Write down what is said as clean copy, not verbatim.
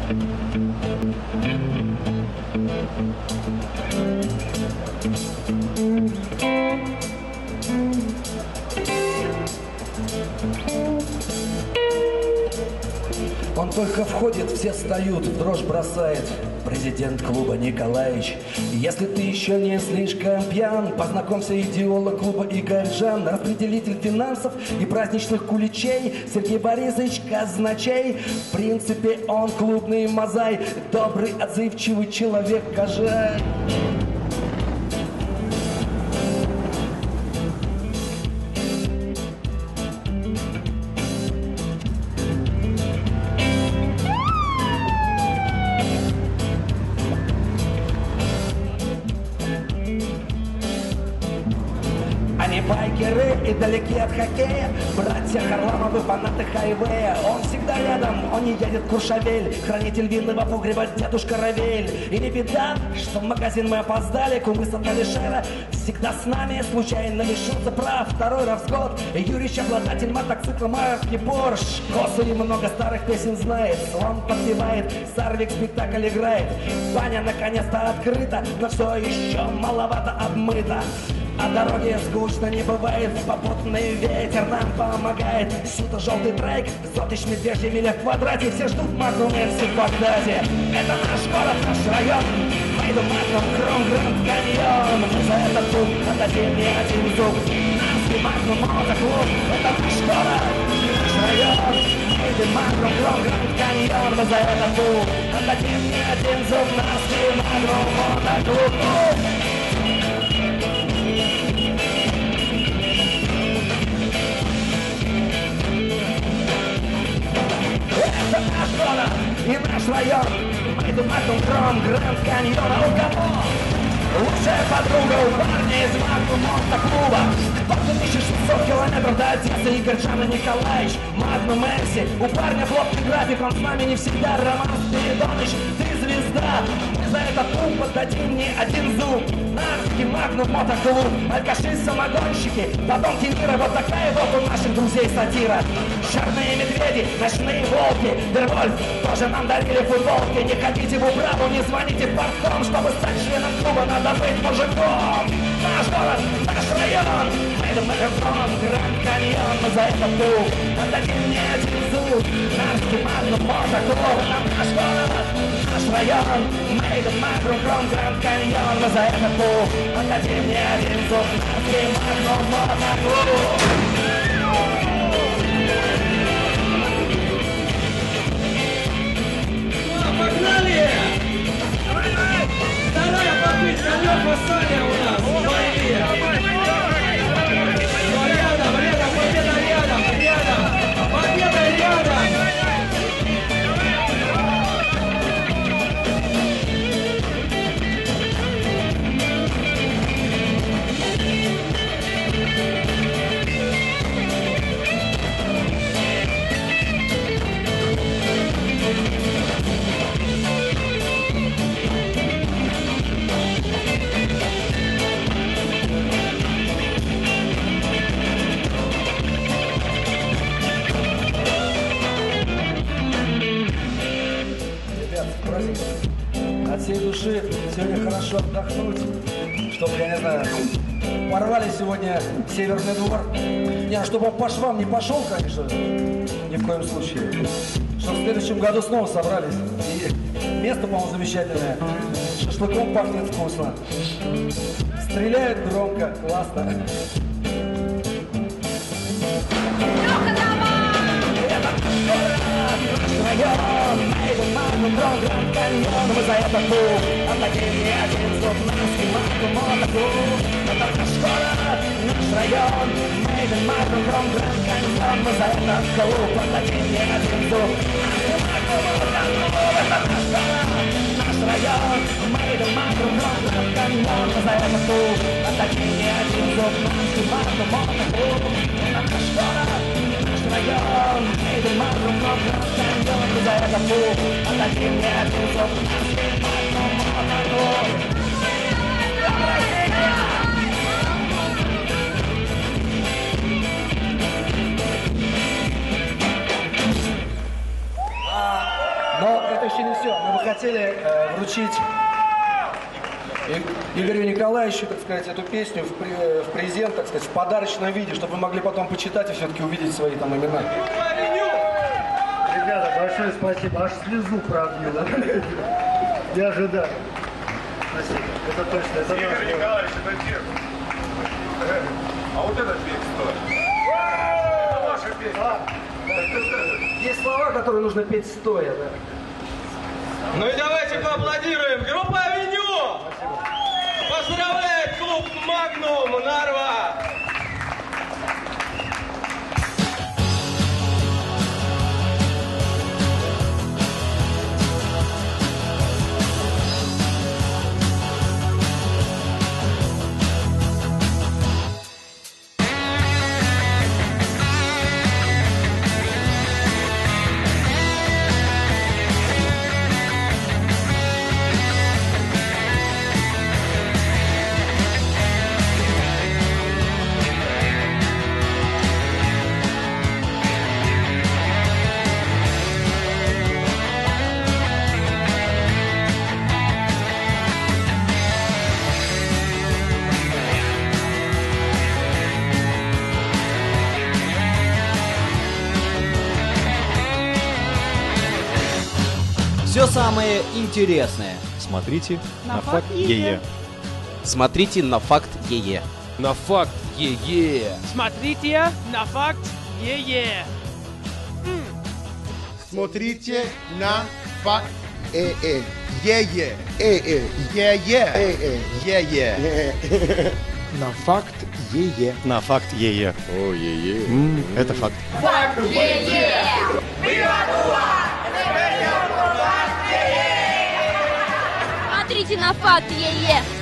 Он только входит, все встают, в дрожь бросает президент клуба Николаевич. Если ты еще не слишком пьян, познакомься, идеолог клуба Игорь Жан, распределитель финансов и праздничных куличей Сергей Борисович Казначей. В принципе, он клубный мозай, добрый, отзывчивый человек, кожай. Байкеры и далеки от хоккея, братья Харламовы, фанаты хайвея. Он всегда рядом, он не едет в Куршавель, хранитель винного погреба дедушка Равель. И не беда, что в магазин мы опоздали, кумы с Алишера всегда с нами, случайно лишился прав. Второй раз в год Юрич, обладатель мотоцикла марки Порш. Косы и много старых песен знает, слон подпевает, Сарвик спектакль играет. Баня наконец-то открыта, но все еще маловато обмыта. А дороги скучно не бывает, попутный ветер нам помогает. Суто желтый трек, зотыч медвежья миля в квадрате. Все ждут Магнум Мерси в Багдаде. Это наш город, наш район. Майду Магнум, Кром, Гранд Каньон. Мы за этот клуб отдадим не один зуб. Нас Магнум, мотоклуб. Это наш город, наш район. Майду Магнум, Кром, Гранд Каньон. Мы за этот клуб отдадим не один зуб. Нас Магнум, мотоклуб. Это наш город и наш район. Майду Магнум, Кром, Гранд Каньон. А у кого лучшая подруга у парня из Магнум мотоклуба? Под 1600 километров до Одессы Игорь Жан и Николаевич. Магнум Мерси, у парня плотный график, он с нами не всегда. Роман Спиридоныч, ты звезда. Мы за этот клуб отдадим не один зуб. Нарский Магнум мотоклуб, алкаши, самогонщики, подонки мира. Вот такая вот у наших друзей сатира. Черные медведи, ночные волки, Дервольф тоже нам дарили футболки. Не ходите в управу, не звоните в партком, чтобы стать членом клуба, надо быть мужиком. Наш город, наш район, Майду Магнум, Гранд Каньон. Мы за этот клуб отдадим не один зуб. Нарский Магнум мотоклуб. Наш город, наш район, Майду Магнум, Гранд Каньон. Мы за этот клуб отдадим не один зуб. Нарский Магнум мотоклуб. Погнали! Вторая попытка Лёха Саня у нас впереди. Рядом, рядом, победа рядом, рядом, победа рядом. От всей души сегодня хорошо отдохнуть, чтобы, я не знаю, порвали сегодня Северный двор. Не, чтобы он по швам не пошел, конечно, ни в коем случае. Чтобы в следующем году снова собрались. И место, по-моему, замечательное. Шашлыком пахнет вкусно. Стреляют громко, классно. Майду Магнум, Гранд Каньон. Мы за этот клуб отдадим не один зуб. Нарский Магнум мотоклуб. Это наш город, наш район. Майду Магнум, Гранд Каньон. Мы за этот клуб отдадим не один зуб. Нарский Магнум мотоклуб. Это наш город, наш район. Майду Магнум, Гранд Каньон. Мы за этот клуб отдадим не один зуб. Нарский Магнум мотоклуб. Это наш город, наш район. Майду Магнум, Гранд Каньон. Мы за этот клуб отдадим не один зуб. Нарский Магнум мотоклуб. Но это еще еще не все. Мы бы хотели вручить Игорю Николаевичу, так сказать, эту песню в презент, так сказать, в подарочном виде, чтобы вы могли потом почитать и все-таки увидеть свои там имена. Ребята, большое спасибо. Аж слезу пробило. Не ожидаю. Спасибо. Это точно. Это Игорь Николаевич, это текст. А вот этот текст тоже. Это ваша песня. Есть слова, которые нужно петь стоя, да? Ну и давайте поаплодируем. Группа «Авеню» поздравляет клуб «Магнум» Нарва. Все самое интересное. Смотрите на факт ЕЕ. Смотрите на факт ЕЕ. На факт ЕЕ. Смотрите на факт ЕЕ. Смотрите на факт ЕЕ. ЕЕ. ЕЕ. ЕЕ. На факт ЕЕ. На факт ЕЕ. О, ЕЕ. Это факт. Факт ЕЕ. Смотрите на факт ЕЕ.